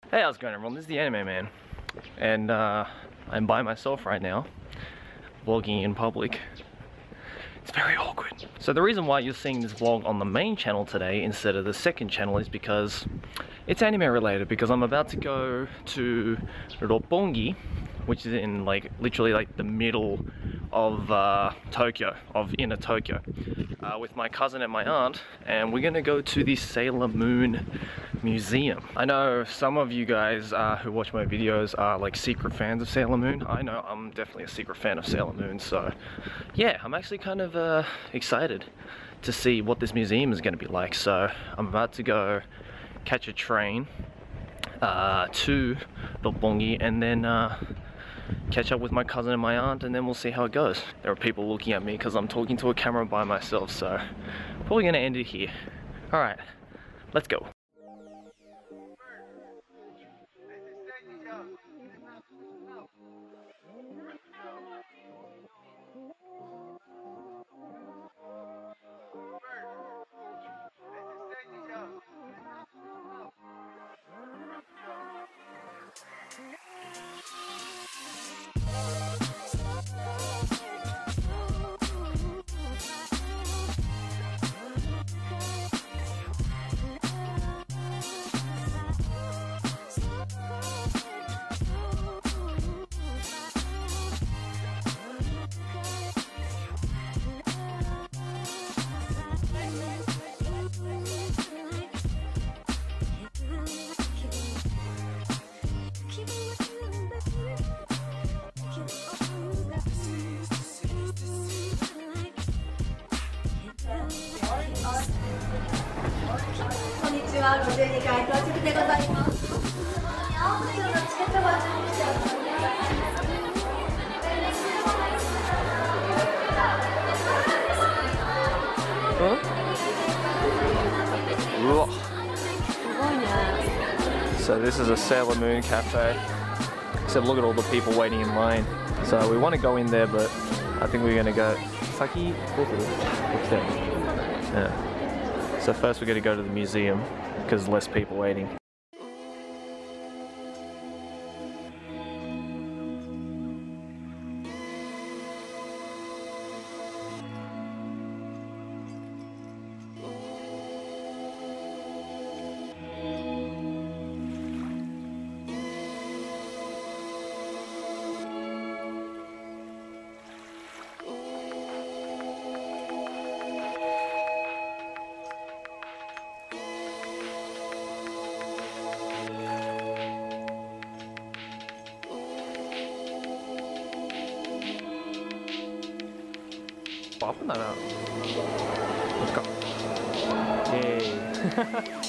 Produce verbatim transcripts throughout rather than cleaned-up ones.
Hey, how's it going everyone? This is the Anime Man, and uh, I'm by myself right now, vlogging in public. It's very awkward. So the reason why you're seeing this vlog on the main channel today instead of the second channel is because it's anime related, because I'm about to go to Roppongi, which is in like literally like the middle of uh, Tokyo, of inner Tokyo, uh, with my cousin and my aunt, and we're gonna go to the Sailor Moon Museum. I know some of you guys uh, who watch my videos are like secret fans of Sailor Moon. I know I'm definitely a secret fan of Sailor Moon, so yeah, I'm actually kind of uh, excited to see what this museum is gonna be like. So I'm about to go catch a train uh, to Roppongi and then uh, catch up with my cousin and my aunt, and then we'll see how it goes. There are people looking at me because I'm talking to a camera by myself, so probably gonna end it here. Alright, let's go. ごじゅうにかい到着でございます。青森のチケットご準備しております。 うわ、すごいね。So this is a Sailor Moon cafe. Except look at all the people waiting in line. So we want to go in there, but I think we're gonna go. Saki, what's that? Yeah. So first we're gonna go to the museum because there's less people waiting. Papa na na. Let's go. Yay.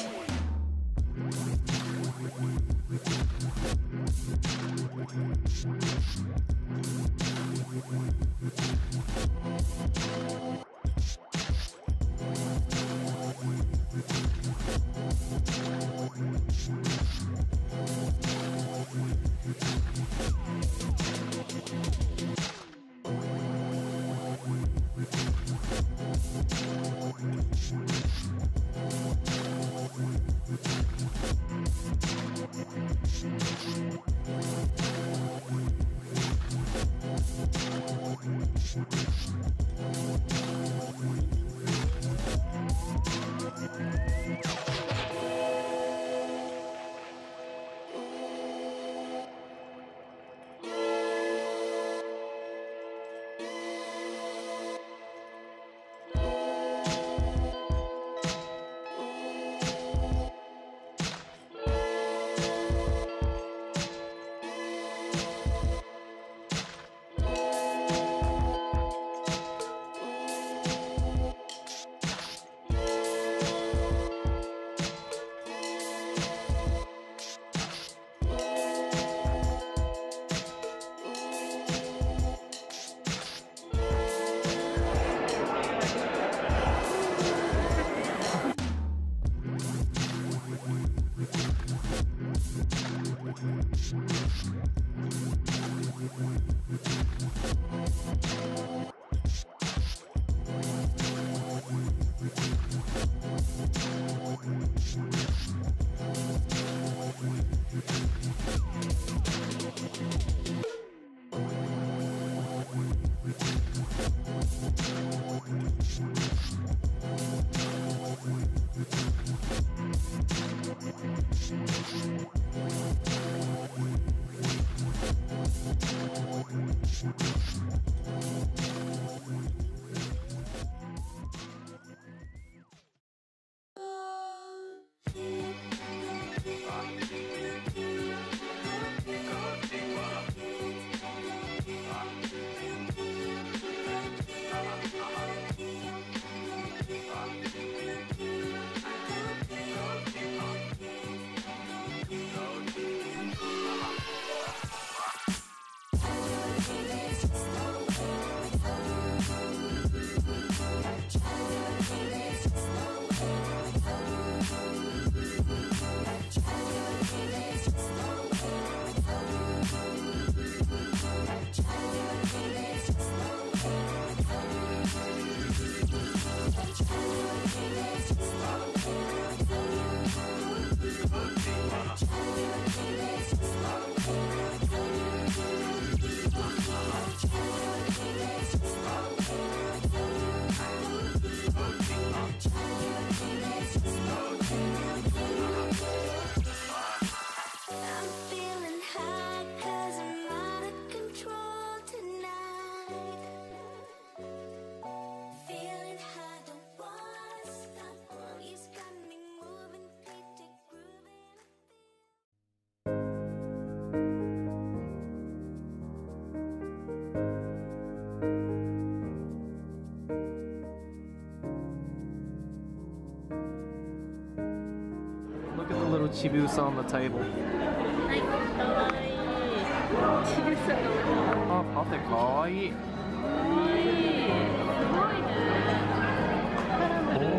Look at the little chibusa on the table. はいかわいいちぶさがあ、パフェかわいい。 かわいいすごいねカラメル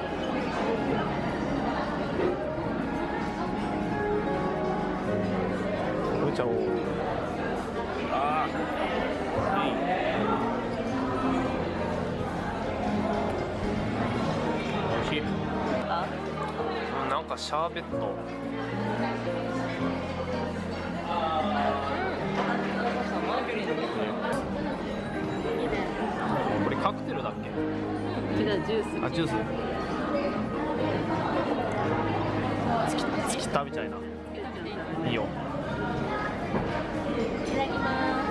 食べちゃおう。ああ、いい。おいしい。 あなんかシャーベット。これカクテルだっけ？ 違うジュースあ、ジュース。つきつきたみたいな。いいよ。 いただきます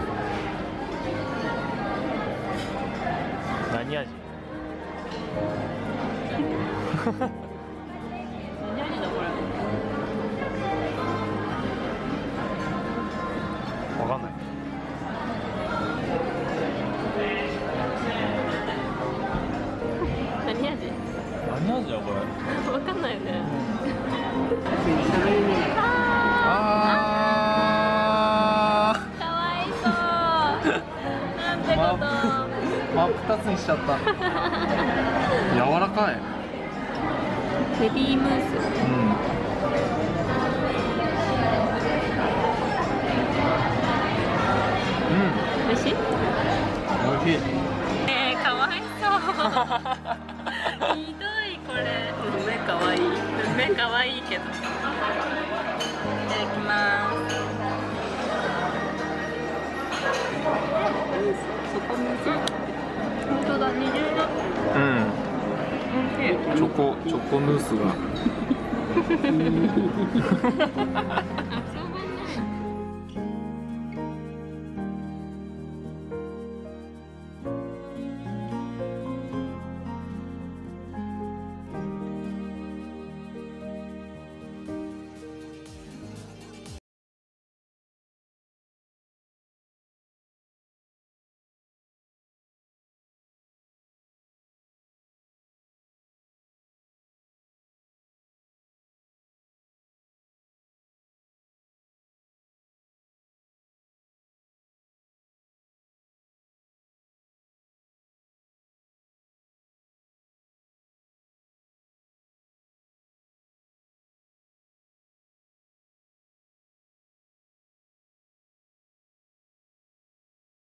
何味？ 何味だこれわかんない。 何味何味だこれ？ わかんないよねあかわいそうなんてこと真っ二つにしちゃった。柔らかい。 ベビームースうん。うん。 美味しい美味しい。 えー、かわいそうひどいこれ目かわいい目かわいいけどいただきますそこむず本当だ二重だうん。 美味しいチョコチョコムースが。